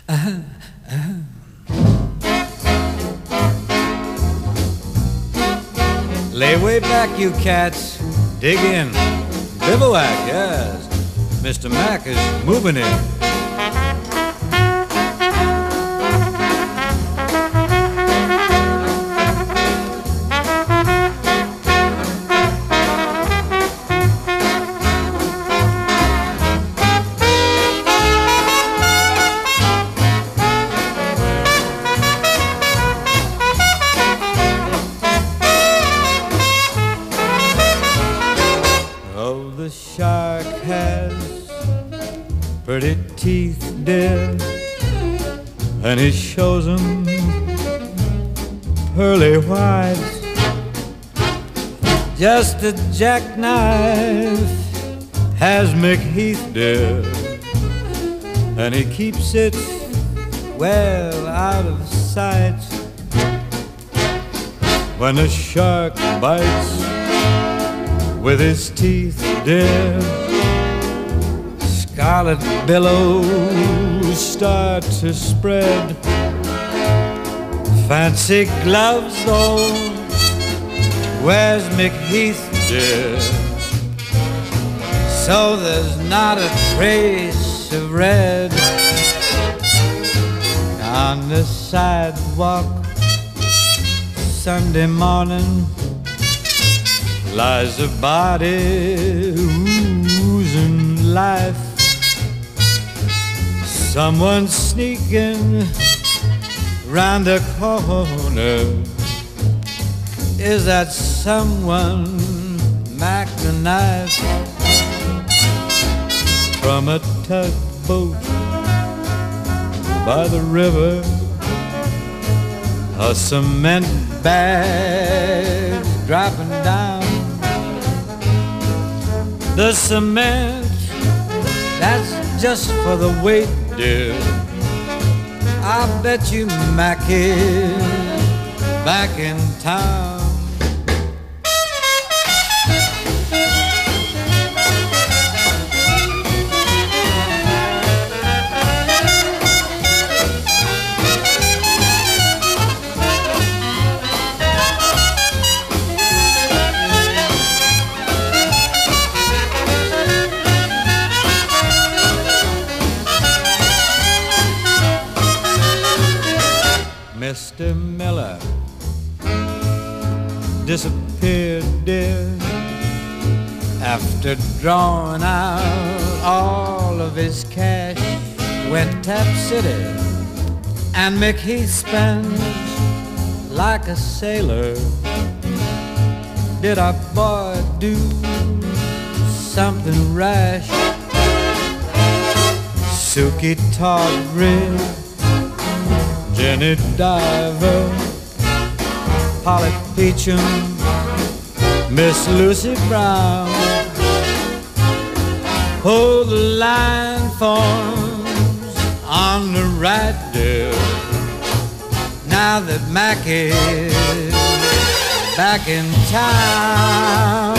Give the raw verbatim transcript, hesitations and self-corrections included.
uh-huh, uh-huh. Lay way back, you cats. Dig in. Bivouac, yes. Mister Mac is moving in. Oh, the shark has pretty teeth, dear, and he shows 'em pearly white. Just a jackknife has McHeath, dear, and he keeps it well out of sight. When a shark bites with his teeth, dear, scarlet billows start to spread. Fancy gloves, though, where's McHeath, dear? So there's not a trace of red. On the sidewalk Sunday morning lies a body oozing life. Someone sneaking round the corner. Is that someone Mac the Knife? From a tugboat by the river, a cement bag dropping down. The cement, that's just for the weight, dear. I bet you Mac is back in town. Mister Miller disappeared, dear, after drawing out all of his cash. Went Tap City, and McHeath spends like a sailor. Did our boy do something rash? Suki Tawdry, Jenny Diver, Polly Peachum, Miss Lucy Brown. Oh, the line forms on the right, dear, now that Mac is back in town.